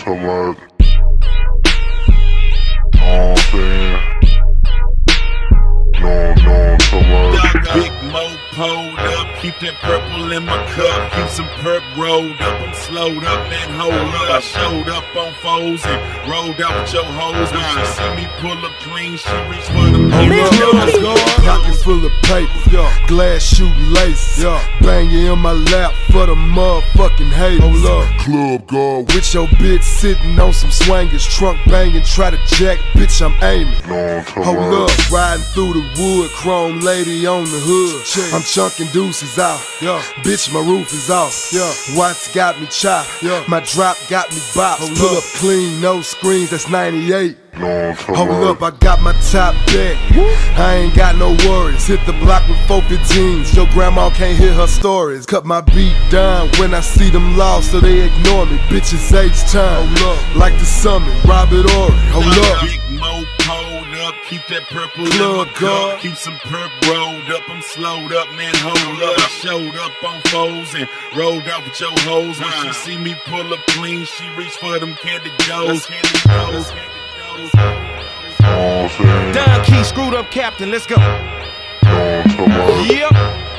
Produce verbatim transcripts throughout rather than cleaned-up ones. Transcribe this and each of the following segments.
to like, know what I'm saying? No, no, to like. Big Mo pulled up, keep that purple in my cup, keep some perp rolled up, I'm slowed up, man, hold up. I showed up on foes and rolled out with your hoes. When she see me pull up clean, she reach for them hands. Pocket full of paper, yeah. Glass shooting laces, yeah. Bang you in my lap for the motherfucking haters. Hold up, club guard with your bitch sitting on some swangers, trunk banging, try to jack, bitch I'm aiming. No, Hold up, riding through the wood, chrome lady on the hood. I'm chunking deuces out, yeah. Bitch my roof is off, yeah. Watts got me chopped, yeah. My drop got me bopped. Pull up clean, no screens, that's ninety-eight. no, Hold up, I got my top back. I ain't got no worries. Hit the block with four fifteens. Your grandma can't hear her stories. Cut my beat down when I see them lost, so they ignore me. Bitches H time. Hold up, like the summit, Robert Ory. Hold up. Big Mo pulled up, keep that purple in Club my guard. cup, keep some perp rolled up. I'm slowed up, man, hold up. I showed up on foes and rolled out with your hoes. When she see me pull up clean, she reach for them candy goes. Candy goes. know what I'm saying? Don Key, screwed up captain, let's go. No, to like, Yep,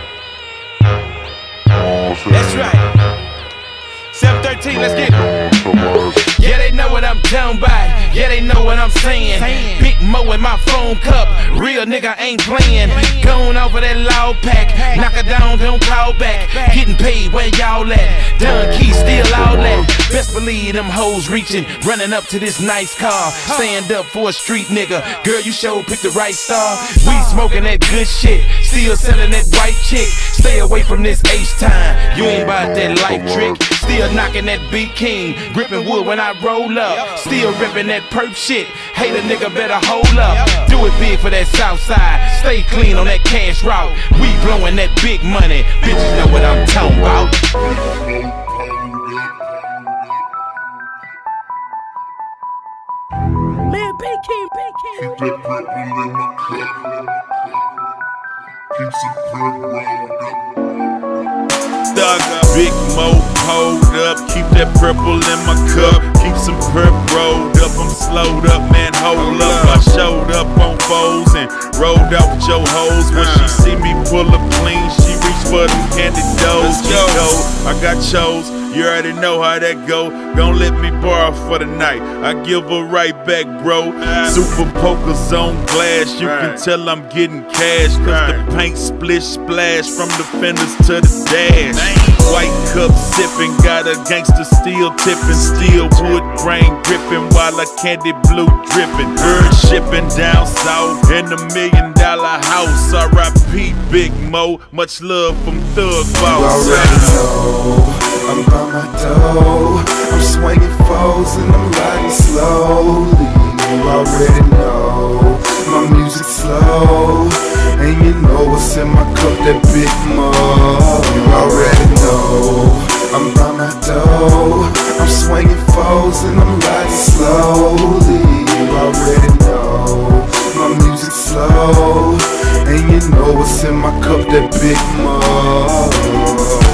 know what I'm saying? that's right. seven thirteen, let's get it. No, to like, Yeah, they know what I'm talking about. Yeah, they know what I'm saying. Big Mo in my phone cup. Real nigga ain't playing. Going over that loud pack. Knock it down, don't call back. Getting paid where y'all at. Don Key still outlet. Best believe them hoes reaching. Running up to this nice car. Stand up for a street nigga. Girl, you sure picked the right star. We smoking that good shit. Still selling that white chick. Stay away from this H time. You ain't about that life trick. Still knocking that beat king. Gripping wood when I roll up. Still ripping that perp shit. Hate a nigga better hold up. Do it big for that south side. Stay clean on that cash route. We blowing that big money. Bitches know what I'm talking about. Man, Big King, Big King. keep that purple in my cup, keep some perp rolled up. Big Mo pulled up, keep that purple in my cup, keep some perp rolled up. I'm slowed up, man, hold up. I showed up on foes and rolled out with your hoes. When she see me pull up clean, she reach for them candy doughs. I got chose, you already know how that go. Gon' let me borrow for the night, I give her right back, bro. Super pokers on glass, you can tell I'm getting cash, cause the paint splish splash from the fenders to the dash. White cup sipping, got a gangster steel tipping, steel wood grain gripping while a candy blue dripping. Bird shipping down south in a million dollar house. R I P Big Mo, much love from Thug Boss. You already know I'm by my dough. I'm swinging foes and I'm riding slowly. You already know my music slow, and you know what's in my cup, that Big Mo. You already know I'm by my dough. I'm swinging foes and I'm riding slowly. You already know my music slow, and you know what's in my cup, that Big Mo.